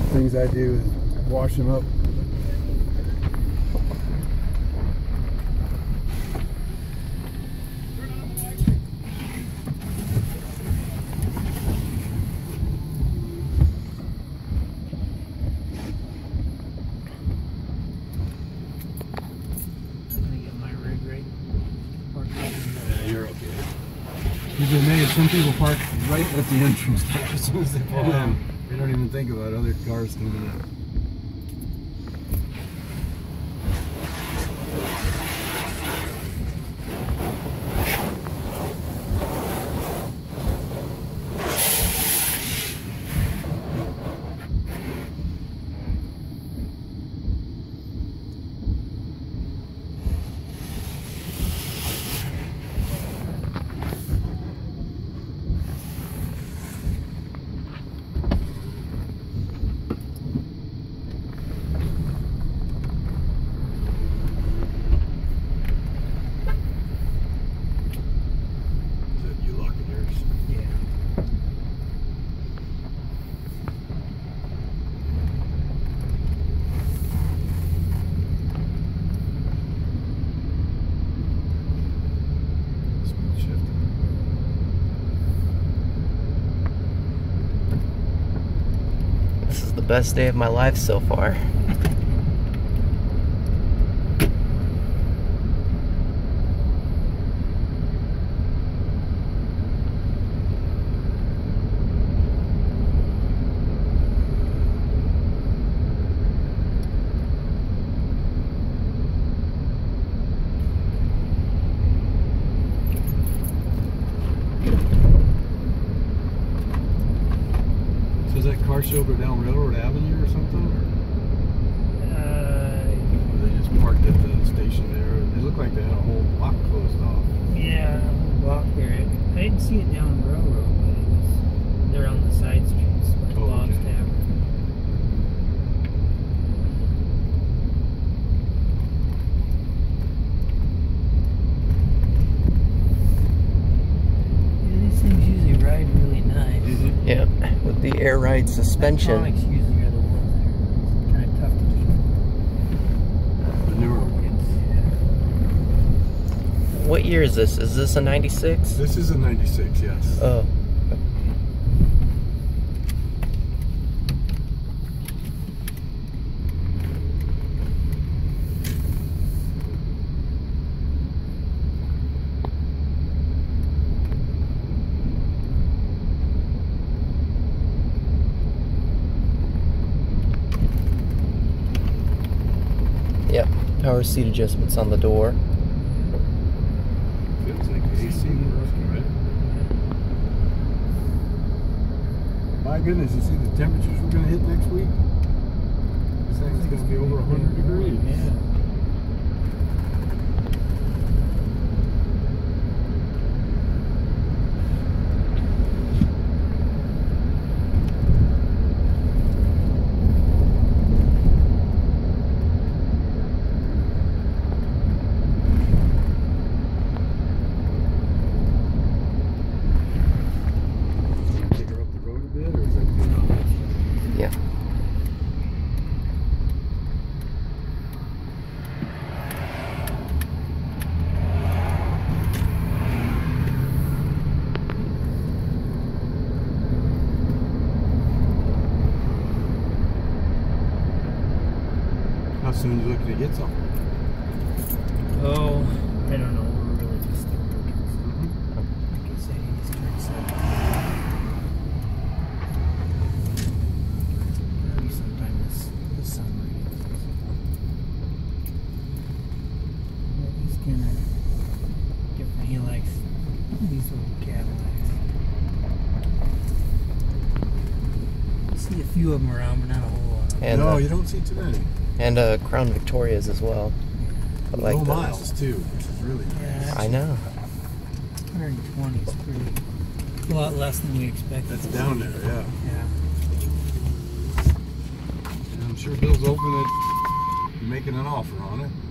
things I do is wash them up. You've been made. Some people park right at the entrance as soon as they pull in. They don't even think about other cars coming in. Best day of my life so far. Does that car show go down Railroad Avenue or something? Or they just parked at the station there. They look like they had a whole block closed off. Yeah, a whole block there. I didn't see it down Railroad, but it was, they're on the side streets, like Bob's Tavern. Yeah, these things usually ride really nice. Mm-hmm. Yeah, with the air ride suspension. Electronics usually are the ones that are kind of tough to keep. The newer ones. What year is this? Is this a 96? This is a 96, yes. Oh. Yep, power seat adjustments on the door. Feels like the AC working, right? My goodness, you see the temperatures we're going to hit next week? This thing's going to be over 100 degrees. Yeah. Yeah. How soon are you looking to get something? Oh, I don't know. We're really just still looking. Like I said, he's 37. Maybe sometime this summer. Yeah, he's kind of different. He likes these little Cadillacs. I see a few of them around, but not a whole lot. And, no, you don't see too many. And Crown Victorias as well. I like low those. miles too, which is really nice. Yeah, I know. 120 is pretty, a lot less than we expected. That's down there, yeah. Yeah. And I'm sure Bill's open at making an offer on it.